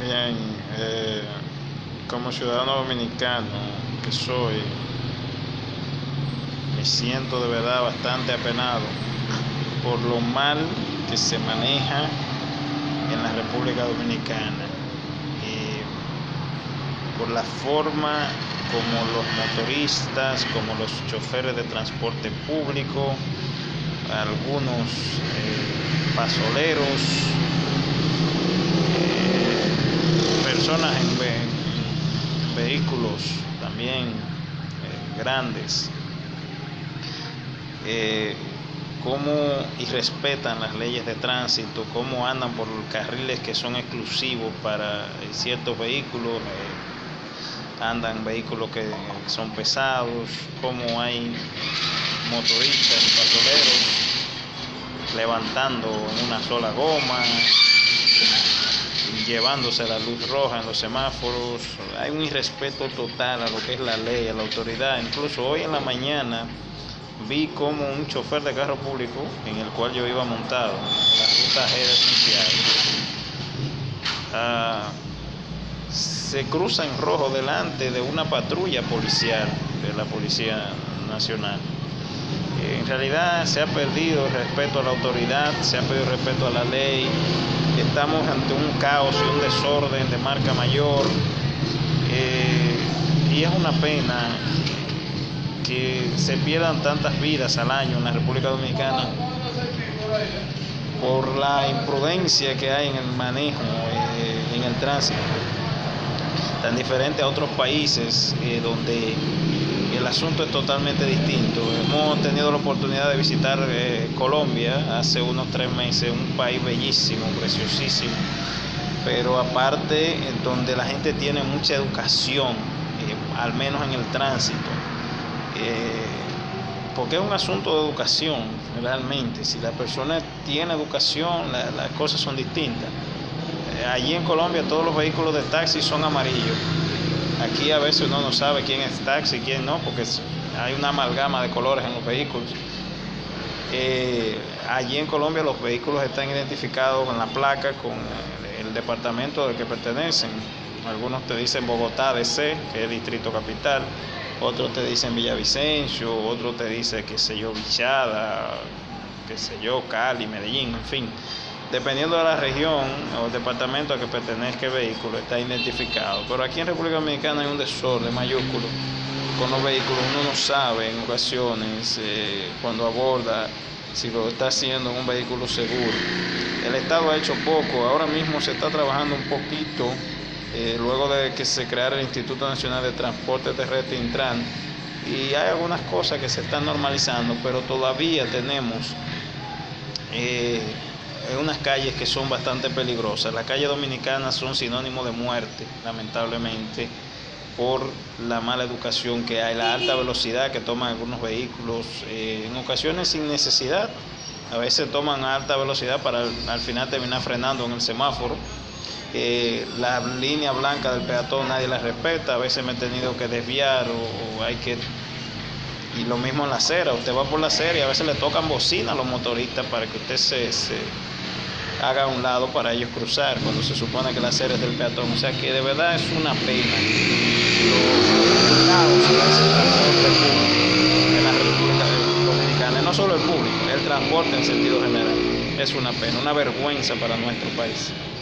Bien, como ciudadano dominicano que soy, me siento de verdad bastante apenado por lo mal que se maneja en la República Dominicana, por la forma como los motoristas, como los choferes de transporte público, algunos pasoleros, personas en vehículos también grandes, cómo irrespetan las leyes de tránsito, cómo andan por carriles que son exclusivos para ciertos vehículos, andan vehículos que son pesados, cómo hay motoristas y pasoleros levantando en una sola goma, llevándose la luz roja en los semáforos. Hay un irrespeto total a lo que es la ley, a la autoridad. Incluso hoy en la mañana vi como un chofer de carro público, en el cual yo iba montado, la ruta G de Santiago, se cruza en rojo delante de una patrulla policial de la Policía Nacional. En realidad se ha perdido el respeto a la autoridad, se ha perdido el respeto a la ley. Estamos ante un caos y un desorden de marca mayor, y es una pena que se pierdan tantas vidas al año en la República Dominicana por la imprudencia que hay en el manejo, en el tránsito, tan diferente a otros países donde el asunto es totalmente distinto. Hemos tenido la oportunidad de visitar Colombia hace unos 3 meses, un país bellísimo, preciosísimo, pero aparte donde la gente tiene mucha educación, al menos en el tránsito, porque es un asunto de educación realmente. Si la persona tiene educación, las cosas son distintas. Allí en Colombia todos los vehículos de taxi son amarillos. Aquí a veces uno no sabe quién es taxi y quién no, porque hay una amalgama de colores en los vehículos. Allí en Colombia los vehículos están identificados con la placa, con el departamento al que pertenecen. Algunos te dicen Bogotá DC, que es el distrito capital, otros te dicen Villavicencio, otros te dicen, qué sé yo, Vichada, qué sé yo, Cali, Medellín, en fin. Dependiendo de la región o el departamento al que pertenezca el vehículo, está identificado. Pero aquí en República Dominicana hay un desorden mayúsculo con los vehículos. Uno no sabe en ocasiones cuando aborda si lo está haciendo en un vehículo seguro. El Estado ha hecho poco. Ahora mismo se está trabajando un poquito, luego de que se creara el Instituto Nacional de Transporte Terrestre, Intran, y hay algunas cosas que se están normalizando, pero todavía tenemos unas calles que son bastante peligrosas. Las calles dominicanas son sinónimo de muerte, lamentablemente, por la mala educación que hay, la alta velocidad que toman algunos vehículos, en ocasiones sin necesidad. A veces toman alta velocidad para al final terminar frenando en el semáforo. La línea blanca del peatón nadie la respeta. A veces me he tenido que desviar o hay que... Y lo mismo en la acera, usted va por la acera y a veces le tocan bocina a los motoristas para que usted se haga a un lado para ellos cruzar, cuando se supone que la acera es del peatón. O sea que de verdad es una pena los caos que hace el transporte público en la República Dominicana. No solo el público, el transporte en sentido general. Es una pena, una vergüenza para nuestro país.